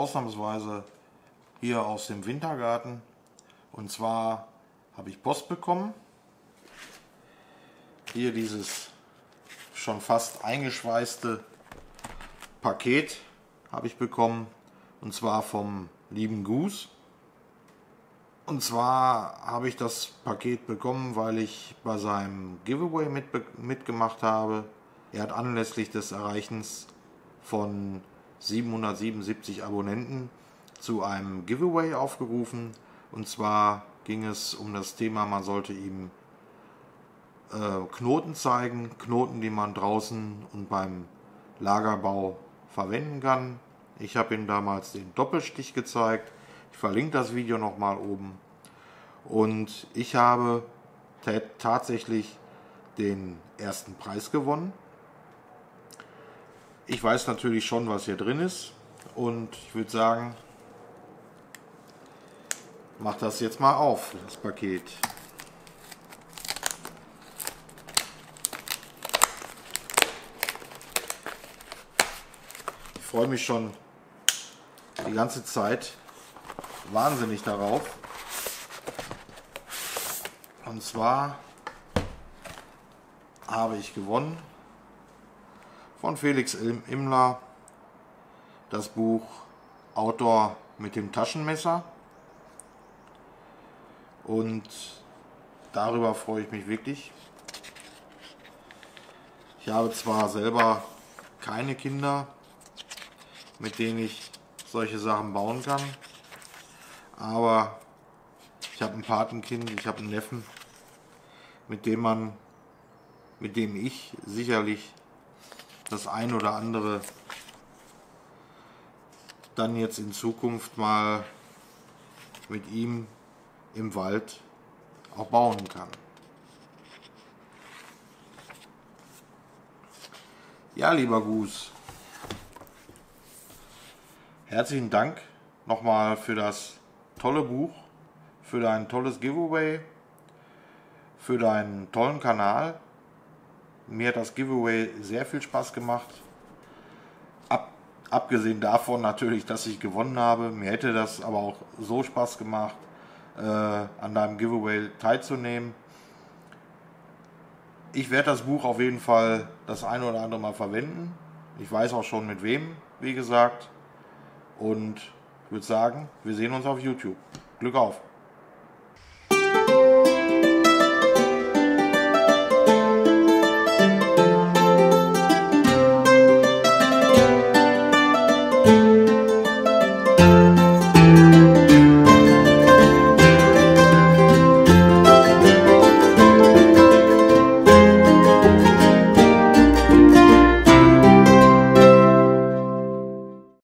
ausnahmsweise hier aus dem Wintergarten. Und zwar habe ich Post bekommen. Hier dieses schon fast eingeschweißte Paket habe ich bekommen. Und zwar vom lieben Goose. Und zwar habe ich das Paket bekommen, weil ich bei seinem Giveaway mitgemacht habe. Er hat anlässlich des Erreichens von 777 Abonnenten zu einem Giveaway aufgerufen. Und zwar ging es um das Thema, man sollte ihm Knoten zeigen, Knoten, die man draußen und beim Lagerbau verwenden kann. Ich habe ihm damals den Doppelstich gezeigt. Ich verlinke das Video nochmal oben. Und ich habe tatsächlich den ersten Preis gewonnen. Ich weiß natürlich schon, was hier drin ist. Und ich würde sagen, mach das jetzt mal auf, das Paket. Ich freue mich schon die ganze Zeit wahnsinnig darauf. Und zwar habe ich gewonnen von Felix Immler das Buch Outdoor mit dem Taschenmesser. Und darüber freue ich mich wirklich. Ich habe zwar selber keine Kinder, mit denen ich solche Sachen bauen kann, aber ich habe ein Patenkind, ich habe einen Neffen, mit dem ich sicherlich das ein oder andere dann jetzt in Zukunft mal mit ihm im Wald auch bauen kann. Ja, lieber Goose, herzlichen Dank nochmal für das tolle Buch, für dein tolles Giveaway, für deinen tollen Kanal. Mir hat das Giveaway sehr viel Spaß gemacht. Abgesehen davon natürlich, dass ich gewonnen habe. Mir hätte das aber auch so Spaß gemacht, an deinem Giveaway teilzunehmen. Ich werde das Buch auf jeden Fall das eine oder andere Mal verwenden. Ich weiß auch schon mit wem, wie gesagt. Und ich würde sagen, wir sehen uns auf YouTube. Glück auf!